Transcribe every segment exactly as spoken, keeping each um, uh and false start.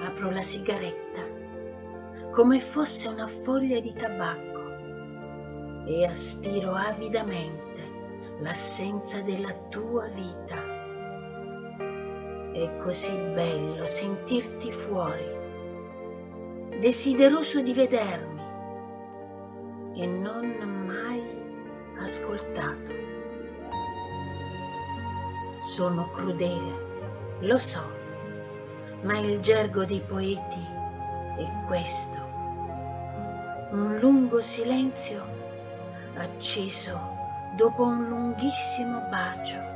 Apro la sigaretta come fosse una foglia di tabacco e aspiro avidamente l'assenza della tua vita. È così bello sentirti fuori, desideroso di vedermi e non mai ascoltato. Sono crudele, lo so, ma il gergo dei poeti è questo. Un lungo silenzio acceso dopo un lunghissimo bacio.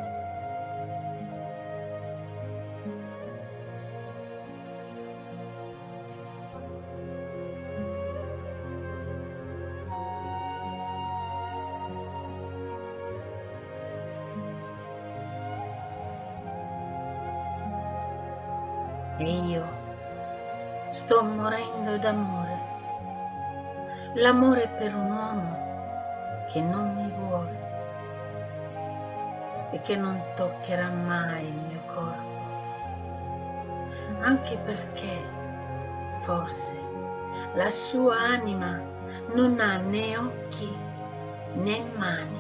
E io sto morendo d'amore, l'amore per un uomo che non mi vuole e che non toccherà mai il mio corpo, anche perché forse la sua anima non ha né occhi né mani.